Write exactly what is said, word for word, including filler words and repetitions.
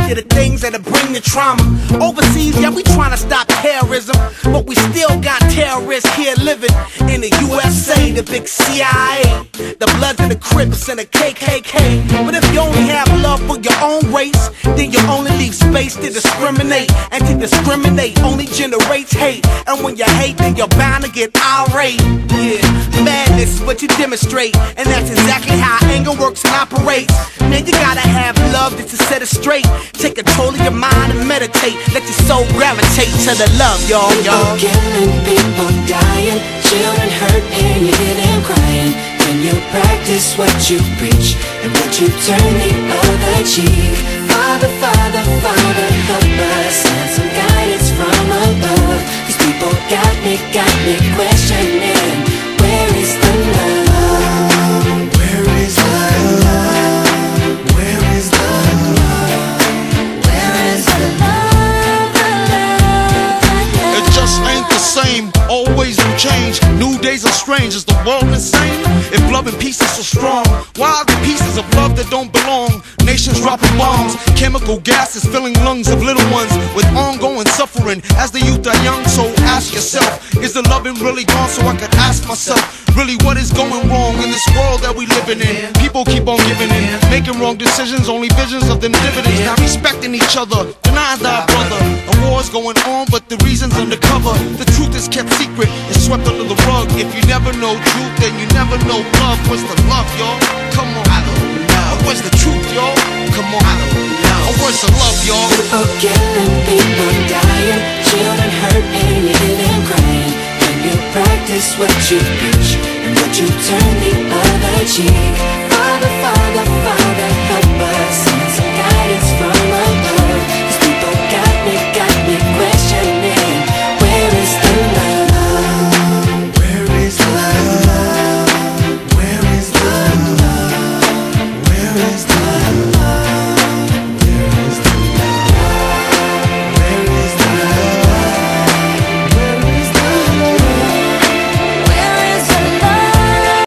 you the things that'll bring the trauma. Overseas, yeah, we trying to stop terrorism, but we still got terrorists here living in the U S A, the big C I A, the Bloods and the Crips and the K K K. But if you only have love for your own race, then you only leave space to discriminate, and to discriminate only generates hate. And when you hate, then you're bound to get irate. Yeah, madness is what you demonstrate, and that's exactly how anger works and operates. Man, you gotta have love just to set it straight. Take control of your mind and meditate. Let your soul gravitate to the love, y'all, y'all. People killing, people dying, children hurt and you hear them crying. When you practice what you preach and what you turn the other cheek. Father, Father, Father, help us, send some guidance from above. These people got me, got me questioning, where is the love? Where is the love? Where is the love? Where is the love? The love, the love. It just ain't the same, always new change. New days are strange, is the world insane? If love and peace is so strong, why are the pieces of love that don't belong? Nations dropping bombs, chemical gases filling lungs of little ones with ongoing suffering as the youth are young. So ask yourself, is the loving really gone? So I could ask myself, really what is going wrong in this world that we living in? People keep on giving in, making wrong decisions, only visions of them dividends. Not respecting each other, denying thy brother. A war's going on, but the reason's undercover. The truth is kept secret, it's swept under the rug. If you never know truth, then you never know love. What's the love, y'all? Come on, I don't know. Where's the truth, y'all? Come on, I don't know. Where's the love, y'all? People killing, people dying, children hurt and you hear them crying. When you practice what you preach and what you turn the other cheek. Father, Father, Father.